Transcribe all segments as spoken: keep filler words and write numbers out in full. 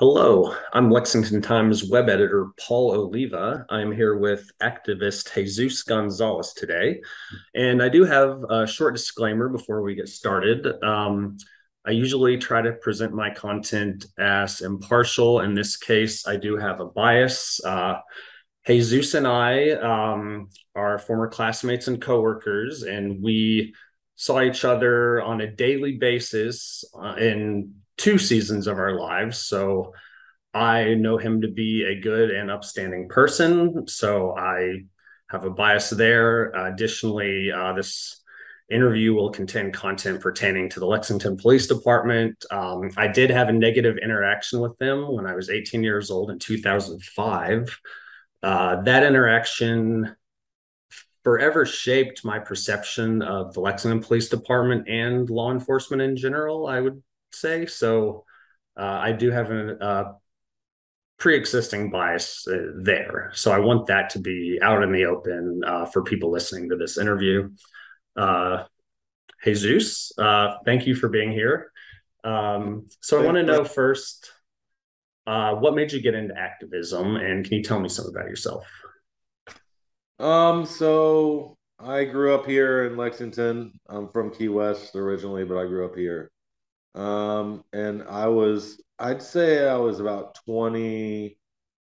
Hello, I'm Lexington Times web editor Paul Oliva. I'm here with activist Jesus Gonzalez today. And I do have a short disclaimer before we get started. Um, I usually try to present my content as impartial. In this case, I do have a bias. Uh, Jesus and I um, are former classmates and coworkers, and we saw each other on a daily basis uh, in two seasons of our lives. So I know him to be a good and upstanding person, so I have a bias there. Uh, additionally, uh, this interview will contain content pertaining to the Lexington Police Department. Um, I did have a negative interaction with them when I was eighteen years old in two thousand five. Uh, that interaction forever shaped my perception of the Lexington Police Department and law enforcement in general, I would say. So uh, I do have a, a pre-existing bias uh, there. So I want that to be out in the open uh, for people listening to this interview. Uh, Jesus, uh, thank you for being here. Um, so I want to know first, uh, what made you get into activism, and can you tell me something about yourself? Um, so I grew up here in Lexington. I'm from Key West originally, but I grew up here. Um, and I was, I'd say I was about twenty-five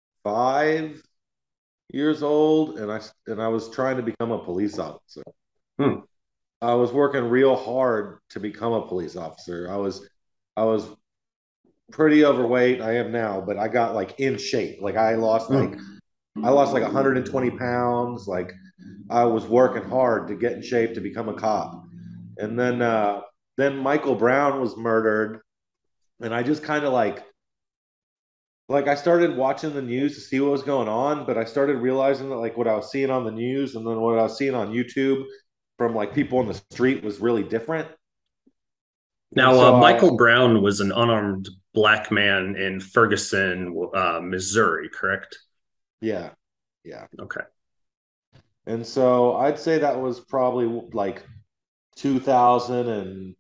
years old, and I and I was trying to become a police officer. Hmm. I was working real hard to become a police officer. I was I was pretty overweight. I am now, but I got like in shape. Like I lost like Hmm. I lost like one hundred twenty pounds. Like I was working hard to get in shape to become a cop. And then uh, then Michael Brown was murdered, and I just kind of like like I started watching the news to see what was going on, but I started realizing that like what I was seeing on the news and then what I was seeing on YouTube from like people on the street was really different. And Now, uh, so I Michael Brown was an unarmed black man in Ferguson, uh, Missouri, correct? yeah, yeah. Okay. And so I'd say that was probably like two thousand and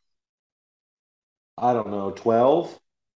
I don't know, twelve.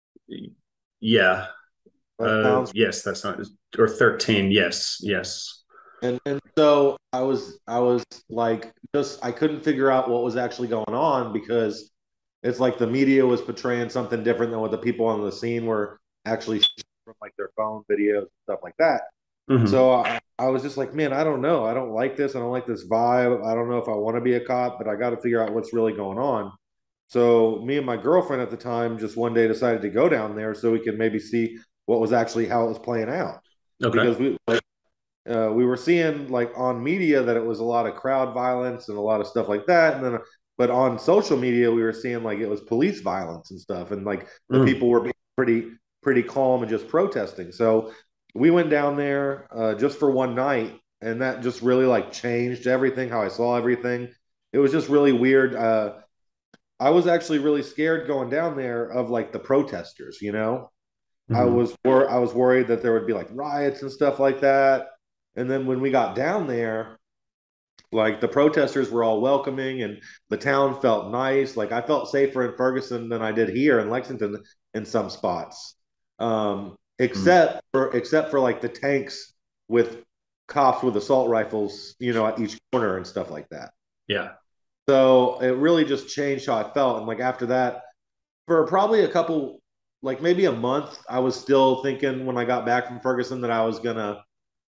Yeah. That Uh, sounds yes, that's not, or thirteen. Yes, yes. and and so I was I was like just I couldn't figure out what was actually going on because it's like the media was portraying something different than what the people on the scene were actually from like their phone videos and stuff like that. Hmm. So I, I was just like, man, I don't know. I don't like this. I don't like this vibe. I don't know if I want to be a cop, but I got to figure out what's really going on. So me and my girlfriend at the time just one day decided to go down there so we could maybe see what was actually how it was playing out Okay. because we like uh, we were seeing like on media that it was a lot of crowd violence and a lot of stuff like that, and then but on social media we were seeing like it was police violence and stuff, and like the Mm. people were being pretty pretty calm and just protesting. So we went down there uh, just for one night, and that just really like changed everything. How I saw everything, it was just really weird. Uh, I was actually really scared going down there of like the protesters. You know, I Hmm. was wor- I was worried that there would be like riots and stuff like that. And then when we got down there, like the protesters were all welcoming and the town felt nice. Like I felt safer in Ferguson than I did here in Lexington in some spots. Um, Mm. except for except for like the tanks with cops with assault rifles, you know, at each corner and stuff like that. Yeah. So it really just changed how I felt. And like after that, for probably a couple, like maybe a month, I was still thinking when I got back from Ferguson that I was gonna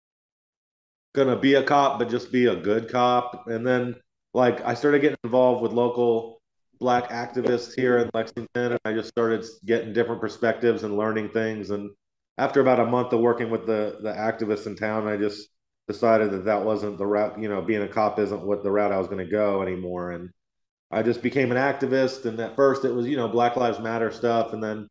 gonna be a cop, but just be a good cop. And then like I started getting involved with local black activists here in Lexington, and I just started getting different perspectives and learning things. And after about a month of working with the the activists in town, I just decided that that wasn't the route. You know, being a cop isn't what the route I was going to go anymore. And I just became an activist. And at first, it was you know Black Lives Matter stuff, and then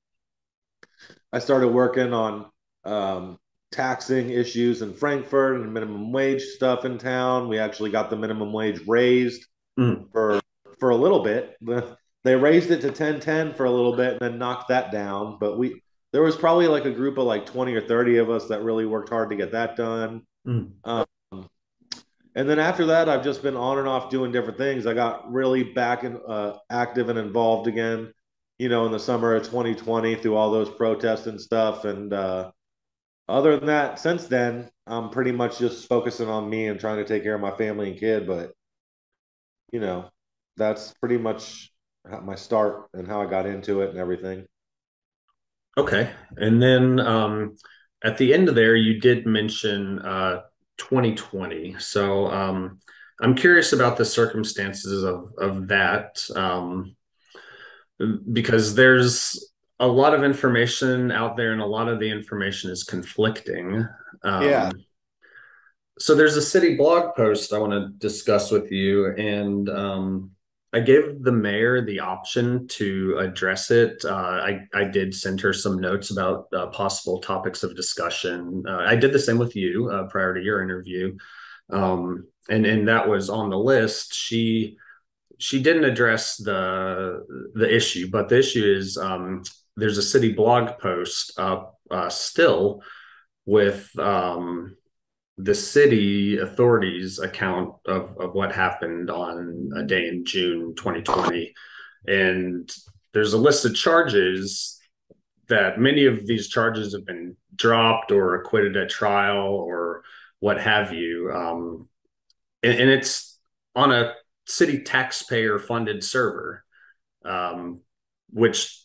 I started working on um, taxing issues in Frankfurt and minimum wage stuff in town. We actually got the minimum wage raised Mm. for for a little bit. They raised it to ten ten for a little bit and then knocked that down. But we there was probably like a group of like twenty or thirty of us that really worked hard to get that done. Mm. Um, and then after that, I've just been on and off doing different things. I got really back and uh, active and involved again you know, in the summer of twenty twenty through all those protests and stuff. And uh, other than that, since then, I'm pretty much just focusing on me and trying to take care of my family and kid. But, you know, that's pretty much my start and how I got into it and everything. Okay. And then um, at the end of there, you did mention uh, twenty twenty. So um, I'm curious about the circumstances of, of that um, because there's a lot of information out there and a lot of the information is conflicting. Yeah. Um, so there's a city blog post I want to discuss with you, and um, I gave the mayor the option to address it. Uh, I I did send her some notes about uh, possible topics of discussion. Uh, I did the same with you uh, prior to your interview, um, and and that was on the list. She she didn't address the the issue, but the issue is um, there's a city blog post up uh, still with um, the city authorities account of, of what happened on a day in June twenty twenty. And there's a list of charges that many of these charges have been dropped or acquitted at trial or what have you. Um, and, and it's on a city taxpayer funded server, um, which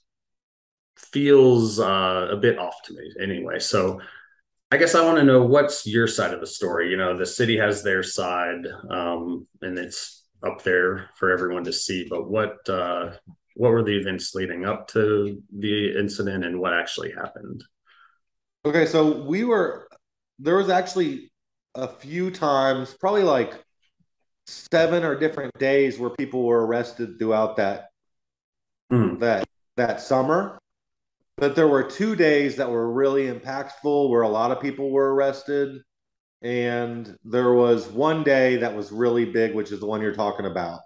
feels uh, a bit off to me anyway. So I guess I want to know what's your side of the story. You know, the city has their side, um, and it's up there for everyone to see. But what uh, what were the events leading up to the incident, and what actually happened? Okay, so we were there was actually a few times, probably like seven or different days where people were arrested throughout that Mm, that that summer. But there were two days that were really impactful where a lot of people were arrested. And there was one day that was really big, which is the one you're talking about.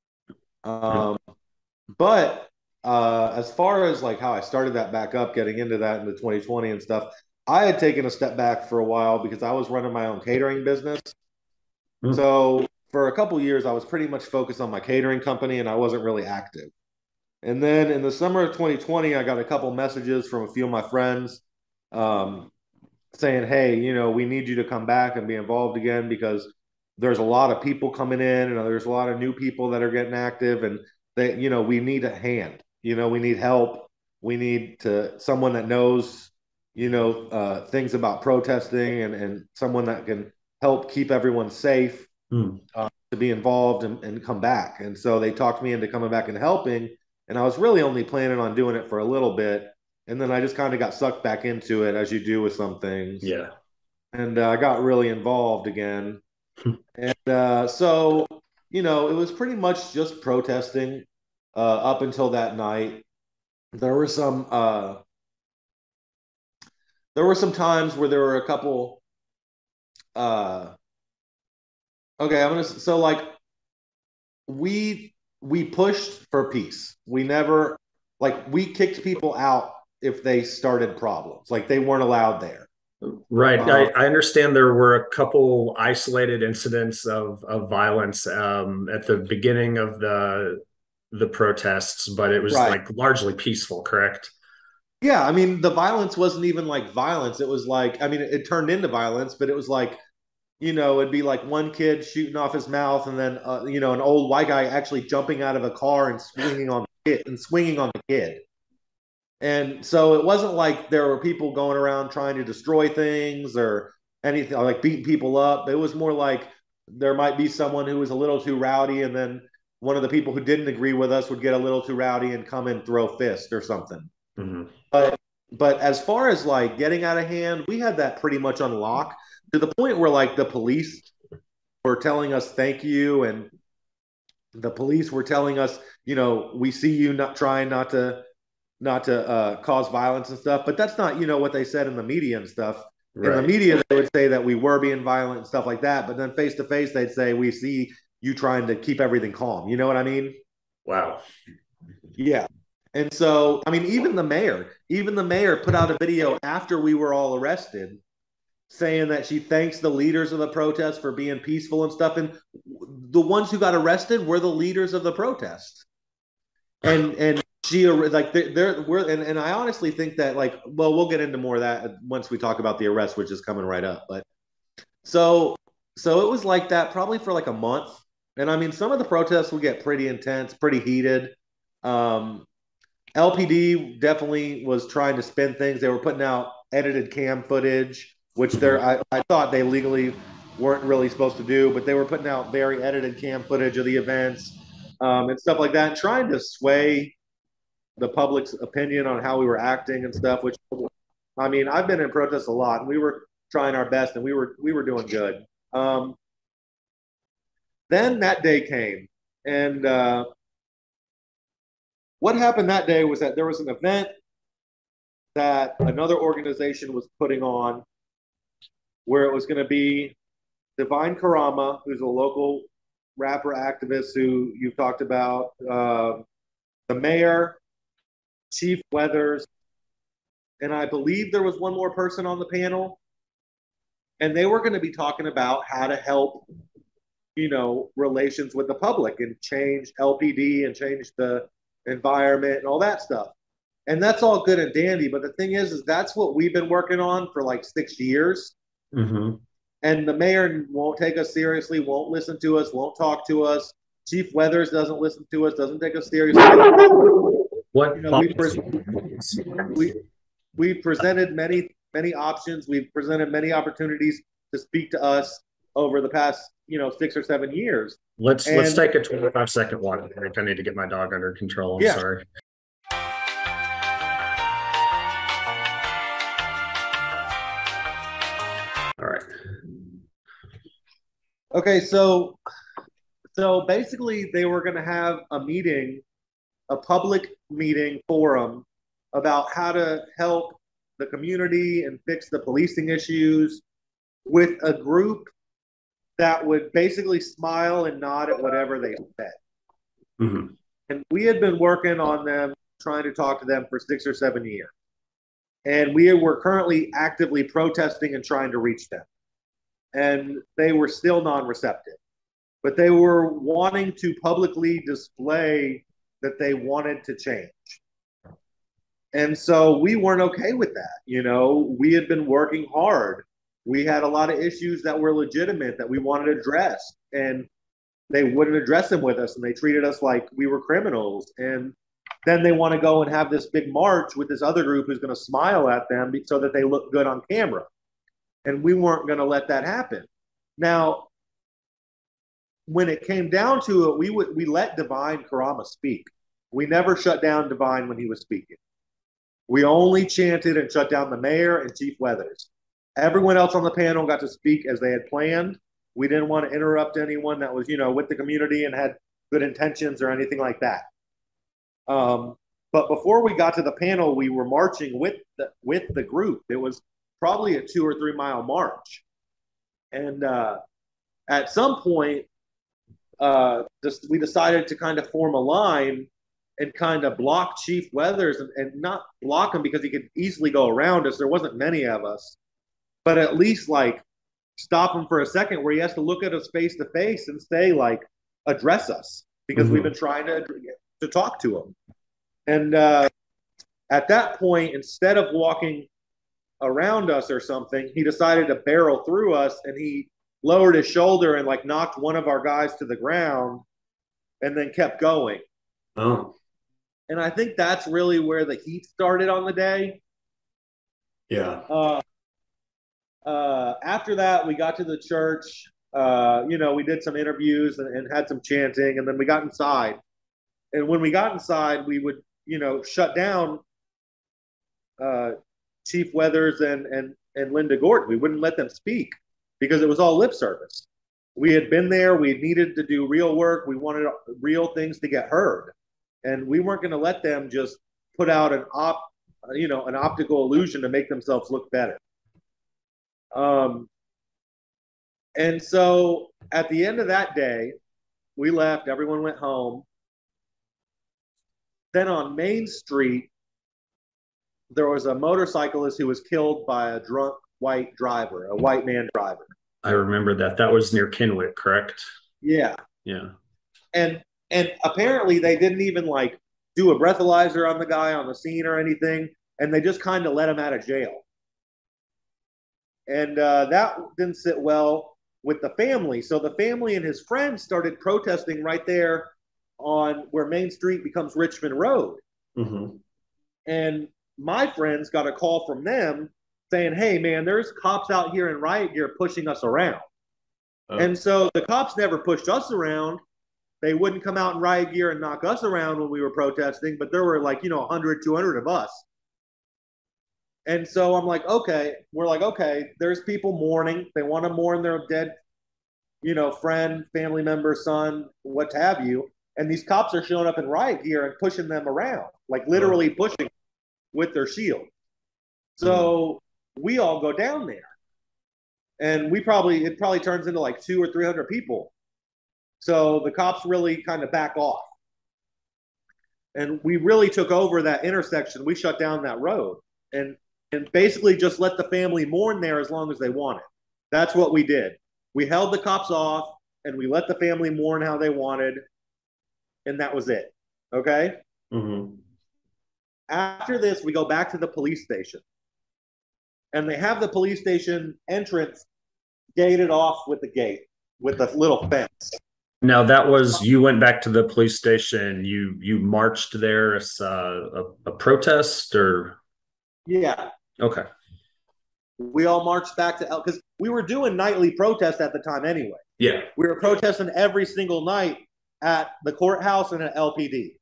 mm, Um, but uh, as far as like how I started that back up, getting into that into twenty twenty and stuff, I had taken a step back for a while because I was running my own catering business. mm, So for a couple years, I was pretty much focused on my catering company and I wasn't really active. And then in the summer of twenty twenty, I got a couple messages from a few of my friends um, saying, "Hey, you know, we need you to come back and be involved again because there's a lot of people coming in and there's a lot of new people that are getting active and they, you know, we need a hand. You know, we need help. We need to someone that knows, you know, uh, things about protesting and and someone that can help keep everyone safe mm. uh, to be involved and, and come back." And so they talked me into coming back and helping. And I was really only planning on doing it for a little bit. And then I just kind of got sucked back into it as you do with some things. Yeah. And uh, I got really involved again. And uh, so, you know, it was pretty much just protesting uh, up until that night. There were some uh, there were some times where there were a couple uh, okay, I'm gonna so like we we pushed for peace. We never like we kicked people out if they started problems. Like they weren't allowed there. Right. I, Um, I understand there were a couple isolated incidents of, of violence um, at the beginning of the the protests, but it was right. like largely peaceful, correct? Yeah, I mean the violence wasn't even like violence. It was like I mean it, it turned into violence, but it was like you know it'd be like one kid shooting off his mouth, and then uh, you know an old white guy actually jumping out of a car and swinging on the kid and swinging on the kid. And so it wasn't like there were people going around trying to destroy things or anything like beating people up. It was more like there might be someone who was a little too rowdy, and then one of the people who didn't agree with us would get a little too rowdy and come and throw fist or something. Hmm. But but as far as like getting out of hand, we had that pretty much on lock to the point where like the police were telling us thank you, and the police were telling us, you know, we see you not trying not to not to uh, cause violence and stuff. But that's not, you know, what they said in the media and stuff. In the Right. media, they would say that we were being violent and stuff like that. But then face to face, they'd say, we see you trying to keep everything calm. You know what I mean? Wow. Yeah. And so, I mean, even the mayor, even the mayor put out a video after we were all arrested saying that she thanks the leaders of the protest for being peaceful and stuff. And the ones who got arrested were the leaders of the protest. And and she like they're, they're we're and, and I honestly think that like well we'll get into more of that once we talk about the arrest, which is coming right up. But so so it was like that probably for like a month. And I mean some of the protests would get pretty intense, pretty heated. Um L P D definitely was trying to spin things. They were putting out edited cam footage, which they're I, I thought they legally weren't really supposed to do, but they were putting out very edited cam footage of the events um, and stuff like that, and trying to sway the public's opinion on how we were acting and stuff. Which, I mean, I've been in protests a lot, and we were trying our best, and we were we were doing good. Um, then that day came, and uh, what happened that day was that there was an event that another organization was putting on where it was going to be Divine Karama, who's a local rapper activist who you've talked about, uh, the mayor, Chief Weathers, and I believe there was one more person on the panel. And they were going to be talking about how to help, you know, relations with the public and change L P D and change the environment and all that stuff. And that's all good and dandy. But the thing is, is that's what we've been working on for like six years. Mm-hmm. And the mayor won't take us seriously, won't listen to us, won't talk to us. Chief Weathers doesn't listen to us, doesn't take us seriously. What you know, we, pre- we we presented many many options. We've presented many opportunities to speak to us over the past you know six or seven years. Let's and, let's take a twenty-five second water break. I need to get my dog under control. I'm yeah. sorry. All right. Okay, so so basically they were going to have a meeting, a public meeting forum about how to help the community and fix the policing issues with a group that would basically smile and nod at whatever they said. Mm-hmm. And we had been working on them, trying to talk to them for six or seven years. And we were currently actively protesting and trying to reach them. And they were still non-receptive. But they were wanting to publicly display that they wanted to change. And so we weren't okay with that. You know, we had been working hard. We had a lot of issues that were legitimate that we wanted addressed. And they wouldn't address them with us. And they treated us like we were criminals. And then they want to go and have this big march with this other group who's going to smile at them so that they look good on camera. And we weren't going to let that happen. Now, when it came down to it, we would we let Divine Karama speak. We never shut down Divine when he was speaking. We only chanted and shut down the mayor and Chief Weathers. Everyone else on the panel got to speak as they had planned. We didn't want to interrupt anyone that was, you know, with the community and had good intentions or anything like that. Um, but before we got to the panel, we were marching with the, with the group. It was probably a two or three mile march. And uh, at some point, uh, just, we decided to kind of form a line and kind of block Chief Weathers and, and not block him because he could easily go around us. There wasn't many of us, but at least like stop him for a second where he has to look at us face to face and say like, address us because mm-hmm. we've been trying to, to talk to him. And uh, at that point, instead of walking around us or something, he decided to barrel through us and he lowered his shoulder and like knocked one of our guys to the ground and then kept going. Oh. And I think that's really where the heat started on the day. Yeah. Uh, uh, after that, we got to the church. Uh, you know, we did some interviews and, and had some chanting, and then we got inside. And when we got inside, we would, you know, shut down uh, Chief Weathers and, and, and Linda Gordon. We wouldn't let them speak because it was all lip service. We had been there. We needed to do real work. We wanted real things to get heard. And we weren't going to let them just put out an op, you know, an optical illusion to make themselves look better. Um, and so at the end of that day, we left. Everyone went home. Then on Main Street, there was a motorcyclist who was killed by a drunk white driver, a white man driver. I remember that. That was near Kenwick, correct? Yeah. Yeah. And and apparently they didn't even like do a breathalyzer on the guy on the scene or anything, and they just kind of let him out of jail. And uh, that didn't sit well with the family. So the family and his friends started protesting right there on where Main Street becomes Richmond Road. Mm-hmm. And my friends got a call from them saying, hey, man, there's cops out here in riot gear pushing us around. Oh. And so the cops never pushed us around. They wouldn't come out in riot gear and knock us around when we were protesting, but there were like, you know, one hundred, two hundred of us. And so I'm like, okay, we're like, okay, there's people mourning. They want to mourn their dead, you know, friend, family member, son, what have you. And these cops are showing up in riot gear and pushing them around, like literally pushing with their shield. So mm. we all go down there. And we probably, it probably turns into like two or three hundred people. So the cops really kind of back off. And we really took over that intersection. We shut down that road. And and basically just let the family mourn there as long as they wanted. That's what we did. We held the cops off, and we let the family mourn how they wanted, and that was it. Okay? Mm-hmm. After this, we go back to the police station. And they have the police station entrance gated off with the gate, with the little fence. Now, that was, you went back to the police station, you you marched there as uh, a, a protest, or? Yeah. Okay. We all marched back to L because we were doing nightly protests at the time anyway. Yeah. We were protesting every single night at the courthouse and at L P D.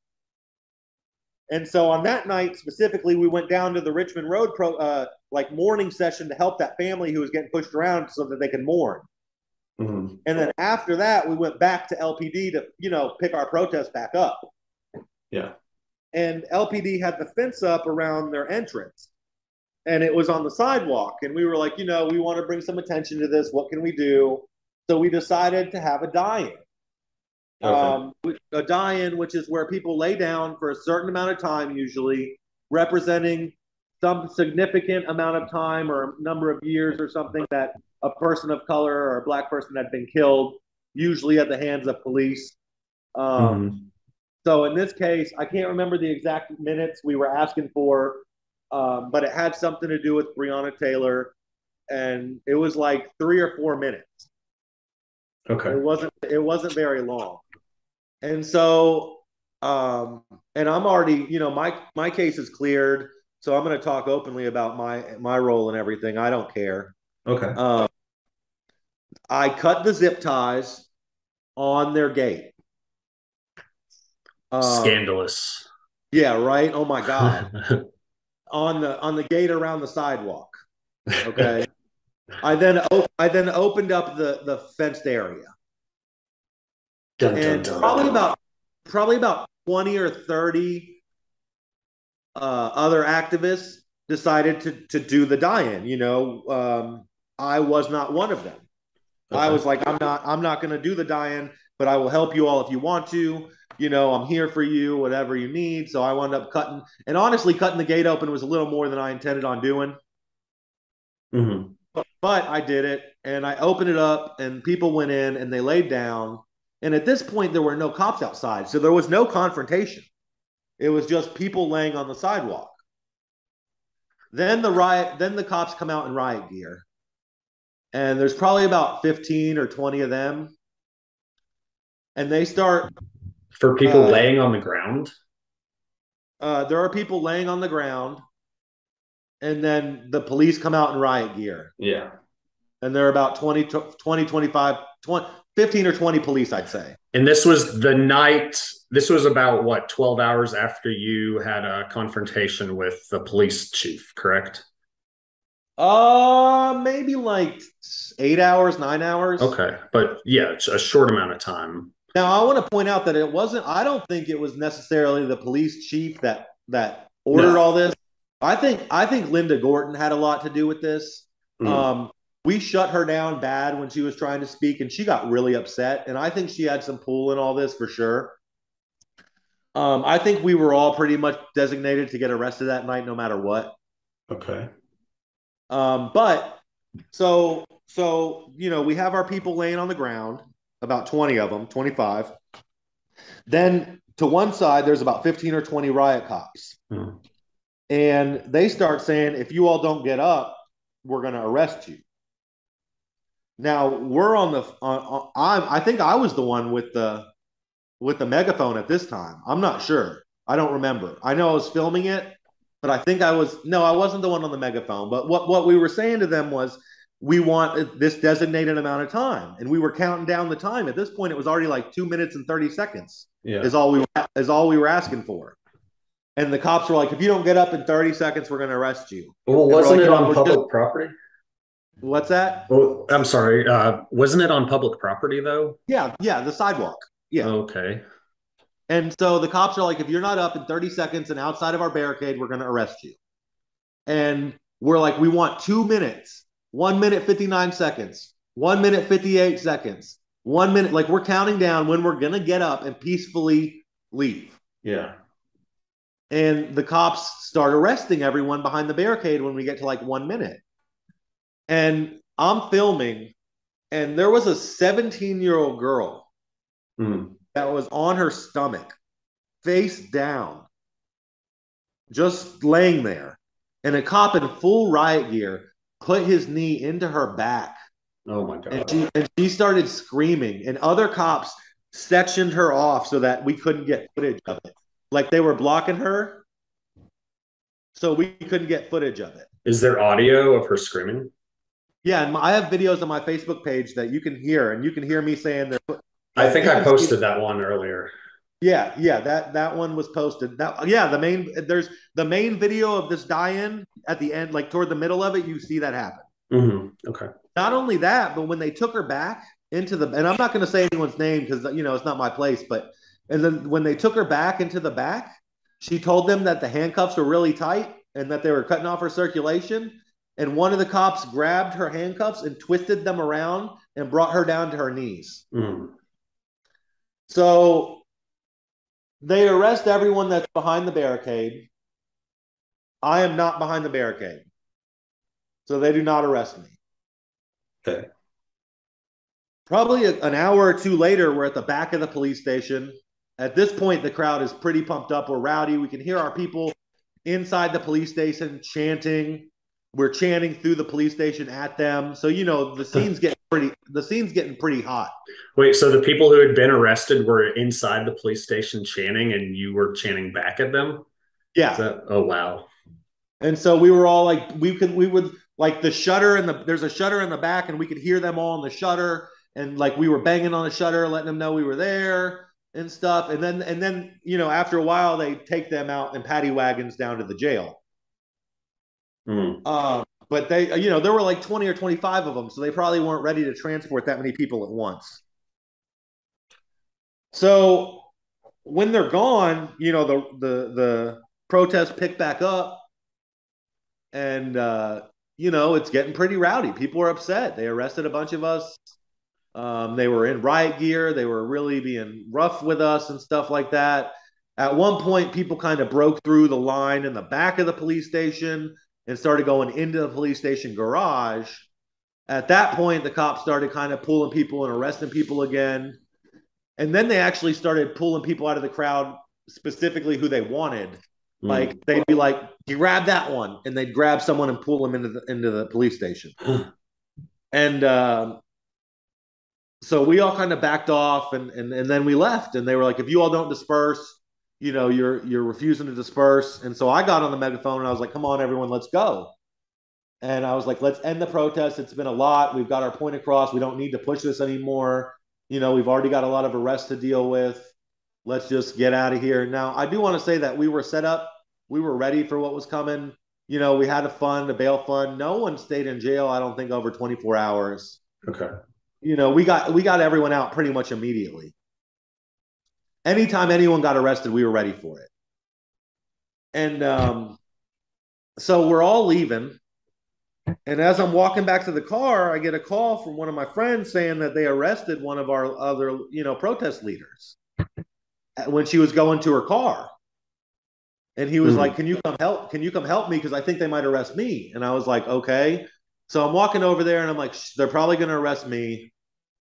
And so on that night specifically, we went down to the Richmond Road pro uh, like mourning session to help that family who was getting pushed around so that they could mourn. Mm-hmm. And then after that, we went back to L P D to, you know, pick our protest back up. Yeah. And L P D had the fence up around their entrance. And it was on the sidewalk. And we were like, you know, we want to bring some attention to this. What can we do? So we decided to have a die-in. Okay. Um, a die-in, which is where people lay down for a certain amount of time, usually representing some significant amount of time or a number of years or something that a person of color or a black person had been killed, usually at the hands of police. Um, mm-hmm. So in this case, I can't remember the exact minutes we were asking for, um, but it had something to do with Breonna Taylor, and it was like three or four minutes. Okay. It wasn't. It wasn't very long, and so, um, and I'm already, you know, my my case is cleared, so I'm going to talk openly about my my role and everything. I don't care. Okay. Um, I cut the zip ties on their gate. Um, Scandalous. Yeah, right. Oh my God. on the on the gate around the sidewalk. Okay. I then I then opened up the the fenced area. Dun, and dun, dun, probably dun. about probably about twenty or thirty uh, other activists decided to to do the die-in. You know, um, I was not one of them. Okay. I was like, I'm not I'm not going to do the die-in, but I will help you all if you want to. You know, I'm here for you, whatever you need. So I wound up cutting, and honestly, cutting the gate open was a little more than I intended on doing. Mm-hmm. But, but I did it, and I opened it up, and people went in, and they laid down. And at this point, there were no cops outside, so there was no confrontation. It was just people laying on the sidewalk. Then the riot, then the cops come out in riot gear, and there's probably about fifteen or twenty of them, and they start. For people uh, laying on the ground? Uh, there are people laying on the ground, and then the police come out in riot gear. Yeah. And there are about twenty, twenty, twenty-five, twenty, fifteen or twenty police, I'd say. And this was the night, this was about, what, twelve hours after you had a confrontation with the police chief, correct? Uh, maybe like eight hours, nine hours. Okay. But yeah, it's a short amount of time. Now, I want to point out that it wasn't, I don't think it was necessarily the police chief that, that ordered no. all this. I think, I think Linda Gorton had a lot to do with this. Mm. Um, we shut her down bad when she was trying to speak, and she got really upset. And I think she had some pull in all this for sure. Um, I think we were all pretty much designated to get arrested that night, no matter what. Okay. Um, but so, so, you know, we have our people laying on the ground. About twenty of them, twenty-five. Then to one side, there's about fifteen or twenty riot cops. Hmm. And they start saying, if you all don't get up, we're going to arrest you. Now we're on the, on, on, I, I think I was the one with the, with the megaphone at this time. I'm not sure. I don't remember. I know I was filming it, but I think I was, no, I wasn't the one on the megaphone. But what, what we were saying to them was, we want this designated amount of time. And we were counting down the time. At this point, it was already like two minutes and thirty seconds Yeah. is all we is all we were asking for. And the cops were like, if you don't get up in thirty seconds, we're going to arrest you. Well, wasn't like, it no, on public just... property? What's that? Well, I'm sorry. Uh, wasn't it on public property though? Yeah, yeah, the sidewalk. Yeah. Okay. And so the cops are like, if you're not up in thirty seconds and outside of our barricade, we're going to arrest you. And we're like, we want two minutes. One minute, fifty-nine seconds. One minute, fifty-eight seconds. One minute. Like, we're counting down when we're going to get up and peacefully leave. Yeah. And the cops start arresting everyone behind the barricade when we get to like one minute. And I'm filming, and there was a seventeen-year-old girl mm. that was on her stomach, face down, just laying there. And a cop in full riot gear put his knee into her back. Oh my God. And she, and she started screaming, and other cops sectioned her off so that we couldn't get footage of it. Like, they were blocking her, so we couldn't get footage of it. Is there audio of her screaming? Yeah, and I have videos on my Facebook page that you can hear, and you can hear me saying that. I think I posted that one earlier. Yeah, yeah, that that one was posted. That yeah, the main there's the main video of this die-in at the end, like toward the middle of it, you see that happen. Mm-hmm. Okay. Not only that, but when they took her back into the, and I'm not going to say anyone's name because you know it's not my place, but and then when they took her back into the back, she told them that the handcuffs were really tight and that they were cutting off her circulation. And one of the cops grabbed her handcuffs and twisted them around and brought her down to her knees. Mm. So they arrest everyone that's behind the barricade. I am not behind the barricade. So they do not arrest me. Okay. Probably a, an hour or two later, we're at the back of the police station. At this point, the crowd is pretty pumped up. We're rowdy. We can hear our people inside the police station chanting. We're chanting through the police station at them. So, you know, the scene's getting pretty, the scene's getting pretty hot. Wait, so the people who had been arrested were inside the police station chanting and you were chanting back at them? Yeah. That, oh, wow. And so we were all like, we could, we would like the shutter and the, there's a shutter in the back and we could hear them all on the shutter. And like, we were banging on the shutter, letting them know we were there and stuff. And then, and then, you know, after a while, they take them out in paddy wagons down to the jail. Mm. Uh, but they, you know, there were like twenty or twenty-five of them, so they probably weren't ready to transport that many people at once. So when they're gone, you know, the the the protests pick back up, and uh, you know, it's getting pretty rowdy. People are upset. They arrested a bunch of us. Um, they were in riot gear. They were really being rough with us and stuff like that. At one point, people kind of broke through the line in the back of the police station and started going into the police station garage. At that point, the cops started kind of pulling people and arresting people again. And then they actually started pulling people out of the crowd, specifically who they wanted. Mm. Like, they'd be like, you grab that one. And they'd grab someone and pull them into the, into the police station. and uh, so we all kind of backed off, and, and, and then we left. And they were like, if you all don't disperse, you know, you're you're refusing to disperse. And so I got on the megaphone and I was like, come on, everyone, let's go. And I was like, let's end the protest. It's been a lot. We've got our point across. We don't need to push this anymore. You know, we've already got a lot of arrests to deal with. Let's just get out of here. Now, I do want to say that we were set up. We were ready for what was coming. You know, we had a fund, a bail fund. No one stayed in jail, I don't think, over twenty-four hours. Okay. You know, we got we got everyone out pretty much immediately. Anytime anyone got arrested, we were ready for it. And um, so we're all leaving. And as I'm walking back to the car, I get a call from one of my friends saying that they arrested one of our other, you know, protest leaders when she was going to her car. And he was mm-hmm. like, can you come help? Can you come help me? Because I think they might arrest me. And I was like, okay. So I'm walking over there and I'm like, they're probably going to arrest me.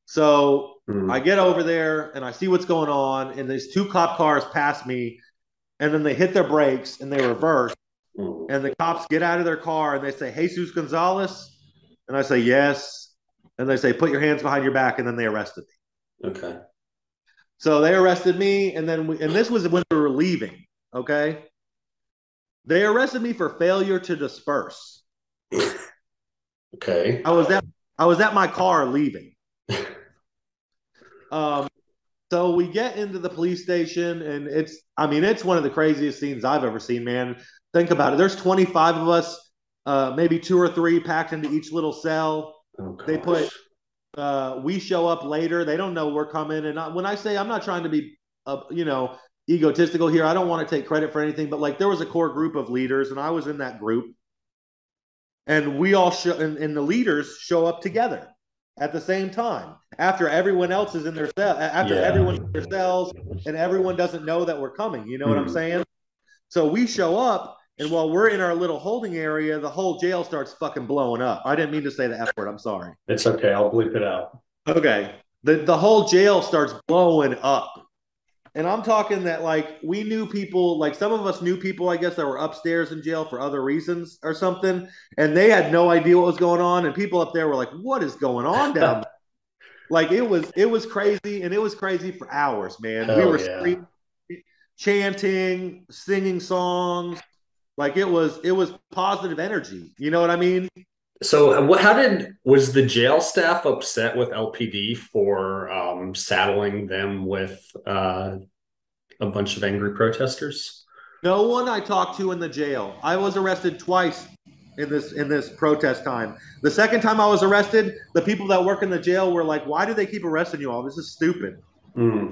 So I Mm. get over there and I see what's going on, and these two cop cars pass me, and then they hit their brakes and they reverse, Mm. and the cops get out of their car and they say, Jesus Gonzalez, and I say yes, and they say, put your hands behind your back, and then they arrested me. Okay. So they arrested me, and then we, and this was when we were leaving. Okay, they arrested me for failure to disperse. Okay. I was at I was at my car leaving. Um, so we get into the police station, and it's I mean it's one of the craziest scenes I've ever seen, man. Think about it. There's twenty-five of us, uh, maybe two or three packed into each little cell. Oh They put gosh. uh, we show up later. They don't know we're coming. And I, when I say I'm not trying to be, uh, you know, egotistical here, I don't want to take credit for anything. But like there was a core group of leaders, and I was in that group, and we all show, and, and the leaders show up together at the same time after everyone else is in their cell, after Yeah. everyone's in their cells, and everyone doesn't know that we're coming. You know what I'm Mm. saying? So we show up, and while we're in our little holding area, the whole jail starts fucking blowing up. I didn't mean to say the F word. I'm sorry. It's okay. I'll bleep it out. Okay. The the whole jail starts blowing up. And I'm talking that like we knew people, like some of us knew people, I guess, that were upstairs in jail for other reasons or something, and they had no idea what was going on. And people up there were like, "What is going on down there?" Like it was it was crazy, and it was crazy for hours, man. We Hell were yeah. screaming, chanting, singing songs. Like it was it was positive energy. You know what I mean? So, what? How did was the jail staff upset with L P D for um, saddling them with uh, a bunch of angry protesters? No one I talked to in the jail. I was arrested twice in this in this protest time. The second time I was arrested, the people that work in the jail were like, "Why do they keep arresting you all? This is stupid." Mm.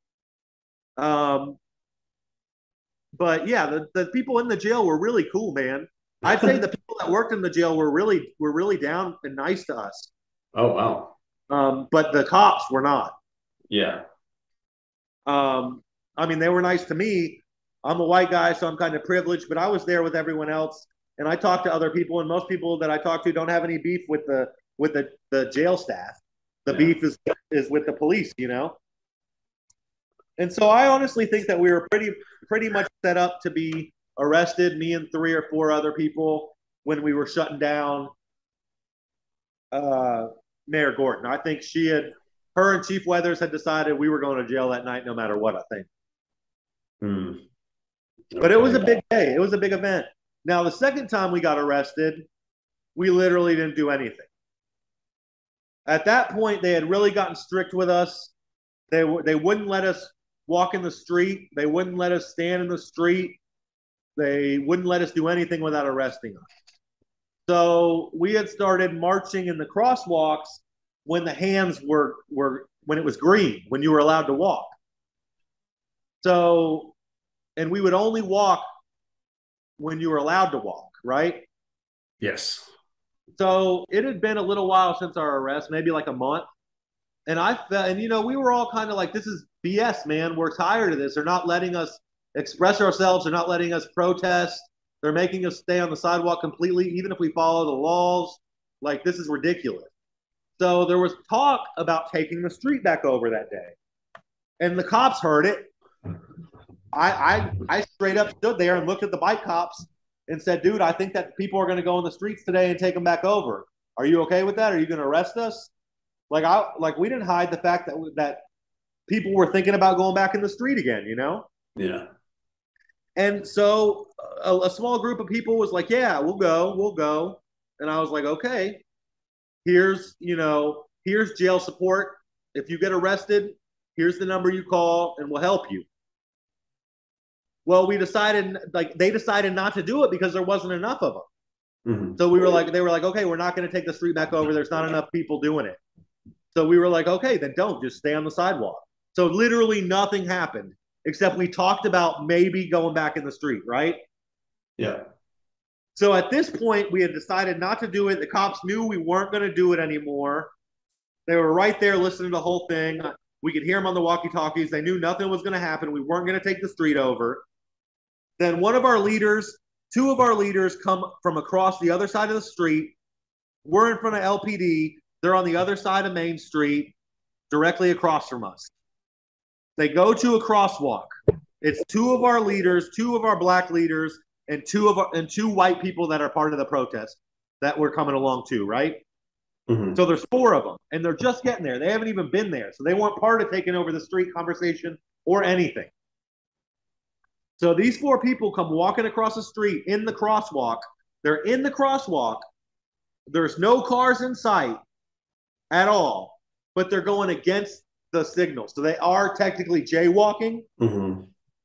Um, but yeah, the, the people in the jail were really cool, man. I'd say the people that worked in the jail were really were really down and nice to us. Oh wow. Um, but the cops were not. Yeah. Um, I mean, they were nice to me. I'm a white guy, so I'm kind of privileged, but I was there with everyone else, and I talked to other people, and most people that I talk to don't have any beef with the with the, the jail staff. The Yeah. beef is is with the police, you know. And so I honestly think that we were pretty pretty much set up to be arrested, me and three or four other people, when we were shutting down uh, Mayor Gordon. I think she had, her and Chief Weathers had decided we were going to jail that night, no matter what. I think. Mm. But it was a Okay. big day. It was a big event. Now, the second time we got arrested, we literally didn't do anything. At that point, they had really gotten strict with us. They they wouldn't let us walk in the street. They wouldn't let us stand in the street. They wouldn't let us do anything without arresting us. So we had started marching in the crosswalks when the hands were were when it was green, when you were allowed to walk. So, and we would only walk when you were allowed to walk, right? Yes. So it had been a little while since our arrest, maybe like a month. And I felt, and you know, we were all kind of like, this is B S, man. We're tired of this. They're not letting us express ourselves. They're not letting us protest. They're making us stay on the sidewalk completely, even if we follow the laws. Like, this is ridiculous. So there was talk about taking the street back over that day. And the cops heard it. I, I, I straight up stood there and looked at the bike cops and said, dude, I think that people are going to go in the streets today and take them back over. Are you okay with that? Are you going to arrest us? Like I like we didn't hide the fact that that people were thinking about going back in the street again, you know? Yeah. And so a, a small group of people was like, yeah, we'll go, we'll go. And I was like, okay, here's, you know, here's jail support. If you get arrested, here's the number you call and we'll help you. Well, we decided, like, they decided not to do it because there wasn't enough of them. Mm-hmm. So we were like, they were like, okay, we're not going to take the street back over. There's not enough people doing it. So we were like, okay, then don't, just stay on the sidewalk. So literally nothing happened except we talked about maybe going back in the street, right? Yeah. So at this point, we had decided not to do it. The cops knew we weren't going to do it anymore. They were right there listening to the whole thing. We could hear them on the walkie-talkies. They knew nothing was going to happen. We weren't going to take the street over. Then one of our leaders, two of our leaders come from across the other side of the street. We're in front of L P D. They're on the other side of Main Street. directly across from us. They go to a crosswalk. It's two of our leaders, two of our black leaders, and two of our, and two white people that are part of the protest that we're coming along to, right? Mm-hmm. So there's four of them, and they're just getting there. They haven't even been there, so they weren't part of taking over the street conversation or anything. So these four people come walking across the street in the crosswalk. They're in the crosswalk. There's no cars in sight at all, but they're going against the signal. So they are technically jaywalking. Mm-hmm.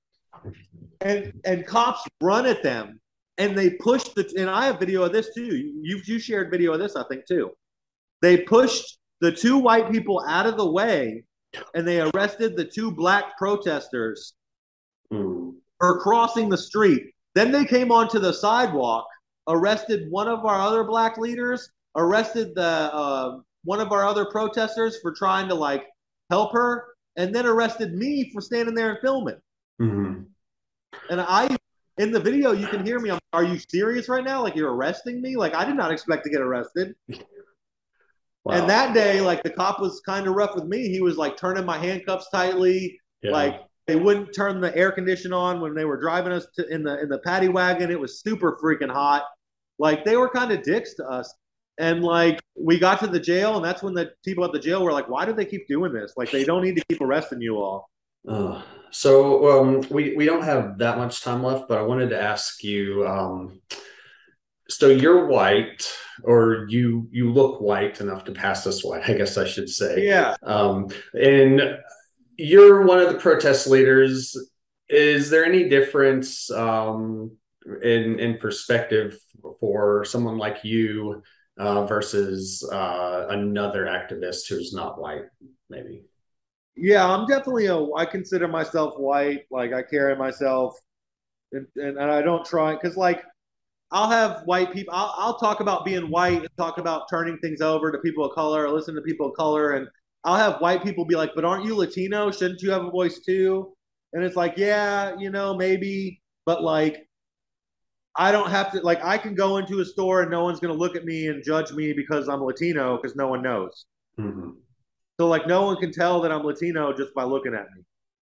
And and cops run at them, and they push the. And I have video of this too. You you shared video of this, I think, too. They pushed the two white people out of the way, and they arrested the two black protesters mm. for crossing the street. Then they came onto the sidewalk, arrested one of our other black leaders, arrested the uh, one of our other protesters for trying to like help her, and then arrested me for standing there and filming. Mm-hmm. And I, in the video, you can hear me. I'm, are you serious right now? Like, you're arresting me? Like, I did not expect to get arrested. Wow. And that day, like, the cop was kind of rough with me. He was like turning my handcuffs tightly. Yeah. Like, they wouldn't turn the air condition on when they were driving us to, in the in the paddy wagon. It was super freaking hot. Like, they were kind of dicks to us. And like, we got to the jail, and that's when the people at the jail were like, "Why do they keep doing this? Like, they don't need to keep arresting you all." Uh, so um, we we don't have that much time left, but I wanted to ask you. Um, so you're white, or you you look white enough to pass as white, I guess I should say. Yeah. Um, and you're one of the protest leaders. Is there any difference um, in in perspective for someone like you uh, versus uh, another activist who's not white, maybe? Yeah, I'm definitely a. I consider myself white. Like, I carry myself, and and, and I don't try because like I'll have white people. I'll, I'll talk about being white and talk about turning things over to people of color, or listen to people of color, and I'll have white people be like, "But aren't you Latino? Shouldn't you have a voice too?" And it's like, yeah, you know, maybe, but like, I don't have to. Like, I can go into a store and no one's going to look at me and judge me because I'm Latino because no one knows. Mm-hmm. So like, no one can tell that I'm Latino just by looking at me.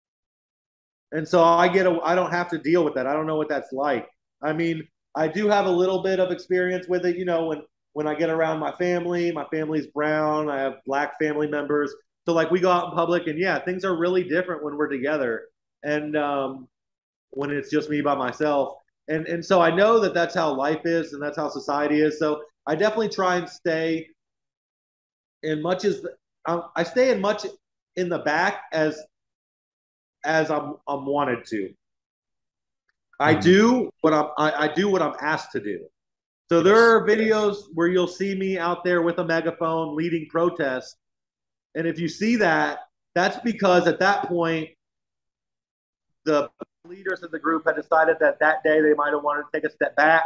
And so I get a, I don't have to deal with that. I don't know what that's like. I mean, I do have a little bit of experience with it, you know, when, when I get around my family, my family's brown, I have black family members. So like, we go out in public, and yeah, things are really different when we're together. And um, when it's just me by myself. And, and so I know that that's how life is, and that's how society is. So I definitely try and stay in much as, I stay in much in the back as as I'm I'm wanted to. I mm-hmm. do what I'm I, I do what I'm asked to do. So there are videos where you'll see me out there with a megaphone leading protests, and if you see that, that's because at that point the leaders of the group had decided that that day they might have wanted to take a step back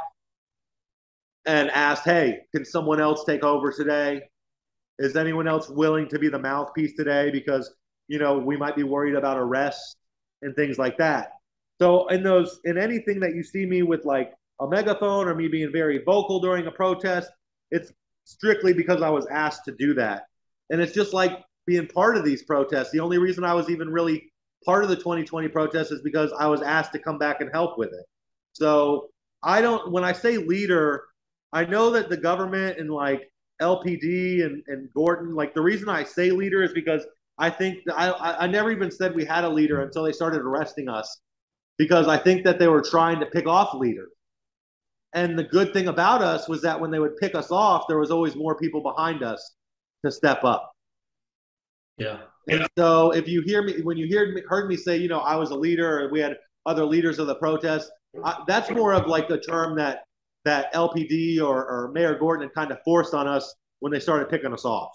and asked, "Hey, can someone else take over today? Is anyone else willing to be the mouthpiece today? Because, you know, we might be worried about arrests and things like that." So in those, in anything that you see me with like a megaphone or me being very vocal during a protest, it's strictly because I was asked to do that. And it's just like being part of these protests. The only reason I was even really part of the twenty twenty protests is because I was asked to come back and help with it. So I don't, when I say leader, I know that the government and like L P D and, and Gordon, like the reason I say leader is because I think I, I never even said we had a leader until they started arresting us, because I think that they were trying to pick off leaders. And the good thing about us was that when they would pick us off, there was always more people behind us to step up. Yeah. And so if you hear me, when you hear me, heard me say, you know, I was a leader or we had other leaders of the protest, I, that's more of like a term that that L P D or, or Mayor Gordon had kind of forced on us when they started picking us off.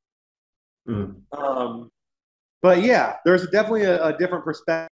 Mm. Um, but yeah, there's definitely a, a different perspective.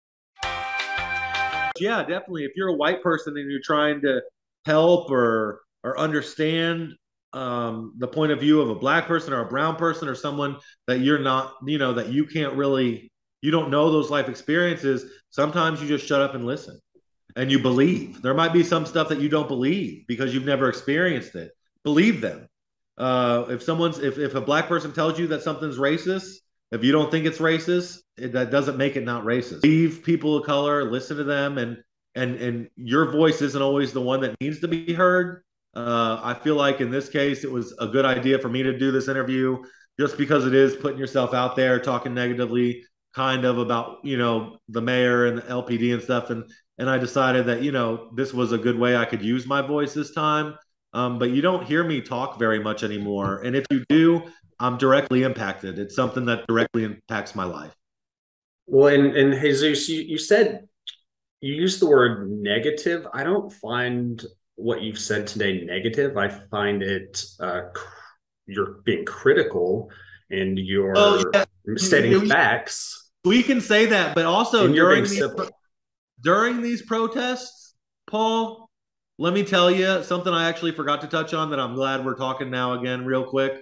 Yeah, definitely. If you're a white person and you're trying to help or or understand um, the point of view of a black person or a brown person or someone that you're not, you know, that you can't really, you don't know those life experiences, sometimes you just shut up and listen. And you believe. There might be some stuff that you don't believe because you've never experienced it. Believe them. Uh, if someone's, if, if a black person tells you that something's racist, If you don't think it's racist, it, that doesn't make it not racist. Leave people of color, listen to them, and and and your voice isn't always the one that needs to be heard. Uh, I feel like in this case, it was a good idea for me to do this interview just because it is putting yourself out there, talking negatively, kind of about you know the mayor and the L P D and stuff, and and I decided that you know this was a good way I could use my voice this time. Um, but you don't hear me talk very much anymore, and if you do, I'm directly impacted. It's something that directly impacts my life. Well, and and Jesus, you, you said you used the word negative. I don't find what you've said today negative. I find it uh, you're being critical and Oh you're yeah, stating we, facts we can say that, but also and you're being during these civil. during these protests, Paul, let me tell you something I actually forgot to touch on that I'm glad we're talking now again, real quick.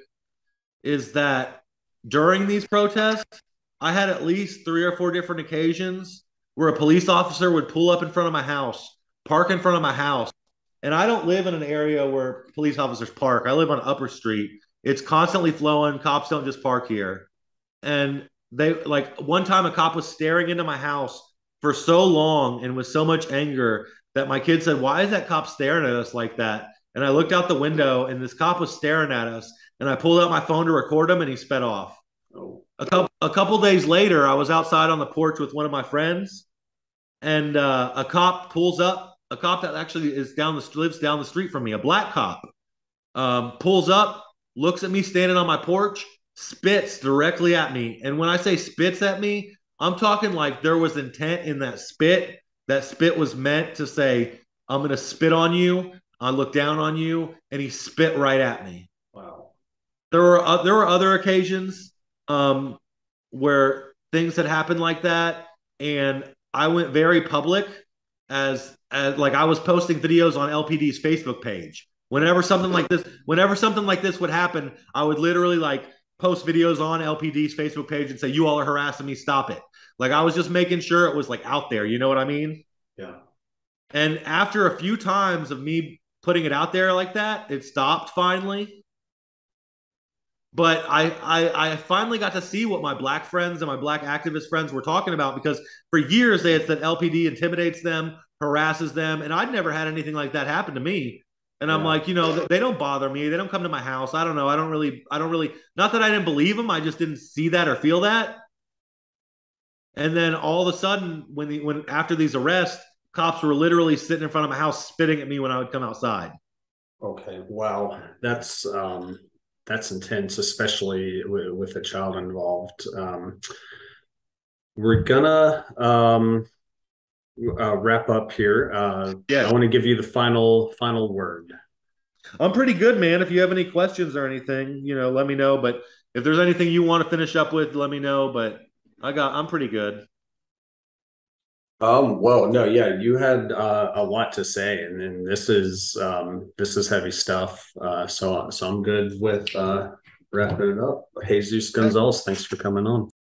Is that during these protests, I had at least three or four different occasions where a police officer would pull up in front of my house, park in front of my house. And I don't live in an area where police officers park. I live on Upper Street. It's constantly flowing. Cops don't just park here. And they like one time a cop was staring into my house for so long and with so much anger that my kid said, "Why is that cop staring at us like that?" And I looked out the window and this cop was staring at us and I pulled out my phone to record him and he sped off. Oh, A couple a couple days later, I was outside on the porch with one of my friends and uh, a cop pulls up. A cop that actually is down the lives down the street from me, a black cop, um, pulls up, looks at me standing on my porch, spits directly at me. And when I say spits at me, I'm talking like there was intent in that spit. That spit was meant to say, "I'm going to spit on you. I look down on you," and he spit right at me. wow. There were uh, there were other occasions um, where things had happened like that, and I went very public as as like I was posting videos on L P D's Facebook page. Whenever something like this, whenever something like this would happen, I would literally like post videos on L P D's Facebook page and say, "You all are harassing me. Stop it." Like I was just making sure it was like out there. You know what I mean? Yeah. And after a few times of me putting it out there like that, it stopped finally. But I, I I finally got to see what my black friends and my black activist friends were talking about because for years they had said L P D intimidates them, harasses them, and I'd never had anything like that happen to me. And I'm Yeah. like, you know, they don't bother me. They don't come to my house. I don't know. I don't really, I don't really, not that I didn't believe them. I just didn't see that or feel that. And then all of a sudden, when the when after these arrests, cops were literally sitting in front of my house spitting at me when I would come outside. Okay. Wow. That's um that's intense, especially with, with a child involved. Um, we're gonna um uh, wrap up here. Uh, I Yeah, want to give you the final final word. I'm pretty good, man. If you have any questions or anything, you know, let me know. But if there's anything you want to finish up with, let me know. But I got, I'm pretty good. Um, well, no, yeah, you had uh, a lot to say, and then this is um, this is heavy stuff. Uh, so so I'm good with uh, wrapping it up. Jesus Gonzalez, thanks for coming on.